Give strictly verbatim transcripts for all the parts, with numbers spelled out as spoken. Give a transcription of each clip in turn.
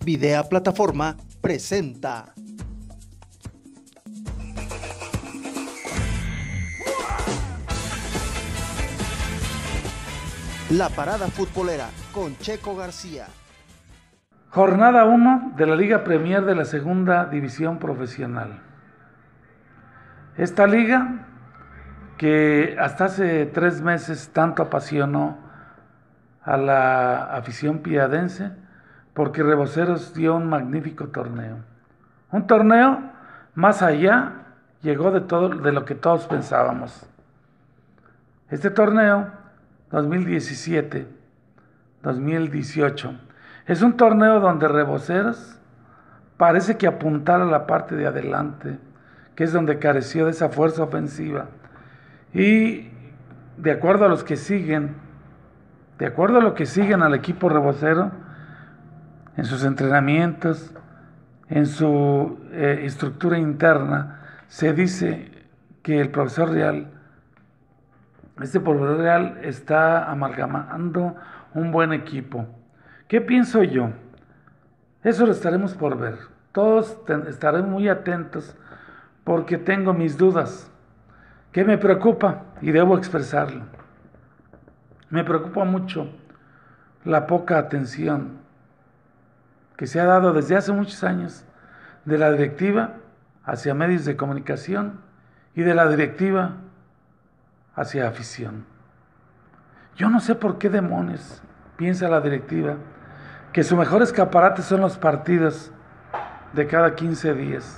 Videa Plataforma presenta. La Parada Futbolera con Checo García. Jornada uno de la Liga Premier de la Segunda División Profesional. Esta liga que hasta hace tres meses tanto apasionó a la afición piadense porque Reboceros dio un magnífico torneo. Un torneo más allá, llegó de todo de lo que todos pensábamos. Este torneo dos mil diecisiete dos mil dieciocho es un torneo donde Reboceros parece que apuntara a la parte de adelante, que es donde careció de esa fuerza ofensiva. Y de acuerdo a los que siguen, de acuerdo a lo que siguen al equipo rebocero, en sus entrenamientos, en su eh, estructura interna, se dice que el profesor Real, este profesor Real está amalgamando un buen equipo. ¿Qué pienso yo? Eso lo estaremos por ver. Todos estaremos muy atentos porque tengo mis dudas. ¿Qué me preocupa? Y debo expresarlo. Me preocupa mucho la poca atención que se ha dado desde hace muchos años de la directiva hacia medios de comunicación y de la directiva hacia afición. Yo no sé por qué demonios piensa la directiva que su mejor escaparate son los partidos de cada quince días.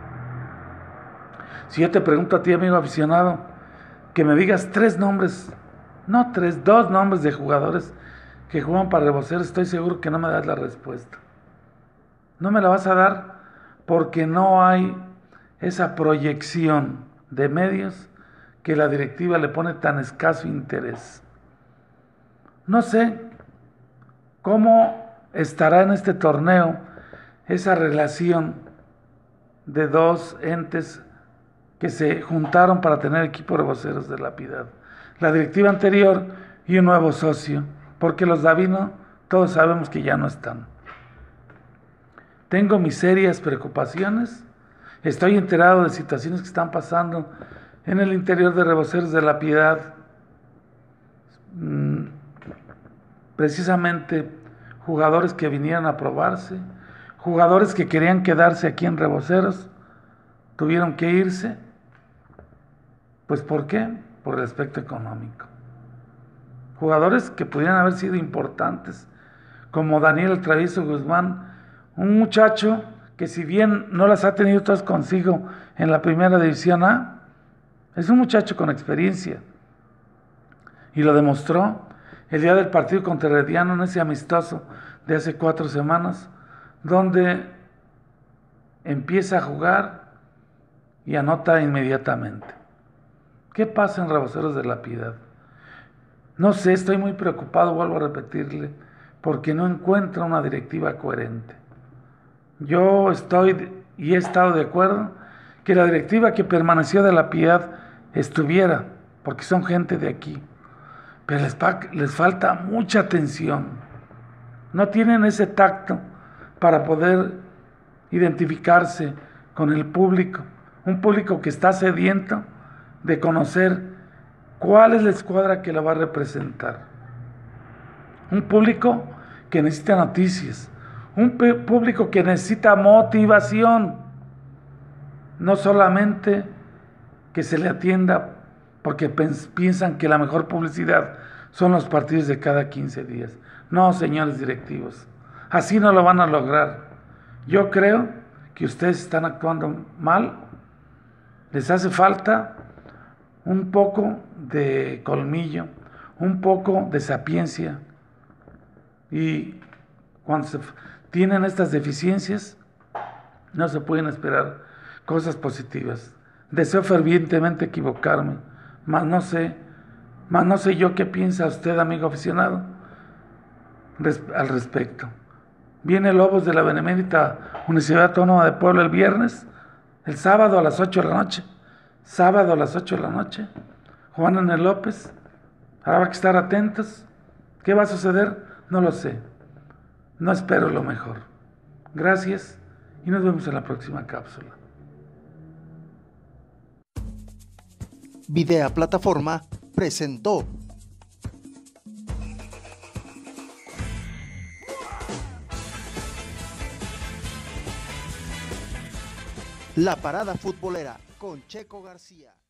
Si yo te pregunto a ti, amigo aficionado, que me digas tres nombres, no tres, dos nombres de jugadores que juegan para Reboceros, estoy seguro que no me das la respuesta. No me la vas a dar porque no hay esa proyección de medios que la directiva le pone tan escaso interés. No sé cómo estará en este torneo esa relación de dos entes que se juntaron para tener equipo Reboceros de La Piedad. La directiva anterior y un nuevo socio, porque los Davino todos sabemos que ya no están. Tengo mis serias preocupaciones, estoy enterado de situaciones que están pasando en el interior de Reboceros de La Piedad, precisamente jugadores que vinieron a probarse, jugadores que querían quedarse aquí en Reboceros, tuvieron que irse. Pues ¿por qué? Por el aspecto económico. Jugadores que pudieran haber sido importantes, como Daniel el Travieso Guzmán, un muchacho que si bien no las ha tenido todas consigo en la primera división A, es un muchacho con experiencia. Y lo demostró el día del partido contra Herediano, en ese amistoso de hace cuatro semanas, donde empieza a jugar y anota inmediatamente. ¿Qué pasa en Reboceros de La Piedad? No sé, estoy muy preocupado, vuelvo a repetirle, porque no encuentro una directiva coherente. Yo estoy y he estado de acuerdo que la directiva que permaneció de La Piedad estuviera, porque son gente de aquí, pero les, les falta mucha atención. No tienen ese tacto para poder identificarse con el público, un público que está sediento de conocer cuál es la escuadra que la va a representar. Un público que necesita noticias, un público que necesita motivación, no solamente que se le atienda porque piensan que la mejor publicidad son los partidos de cada quince días. No, señores directivos, así no lo van a lograr. Yo creo que ustedes están actuando mal, les hace falta un poco de colmillo, un poco de sapiencia, y cuando se tienen estas deficiencias no se pueden esperar cosas positivas. Deseo fervientemente equivocarme, mas no sé, mas no sé yo qué piensa usted, amigo aficionado, res, al respecto. Viene Lobos de la Benemérita Universidad Autónoma de Puebla el viernes, el sábado a las ocho de la noche, sábado a las ocho de la noche, Juan N. López. Habrá que estar atentos. ¿Qué va a suceder? No lo sé. No espero lo mejor. Gracias y nos vemos en la próxima cápsula. Videa Plataforma presentó La Parada Futbolera con Checo García.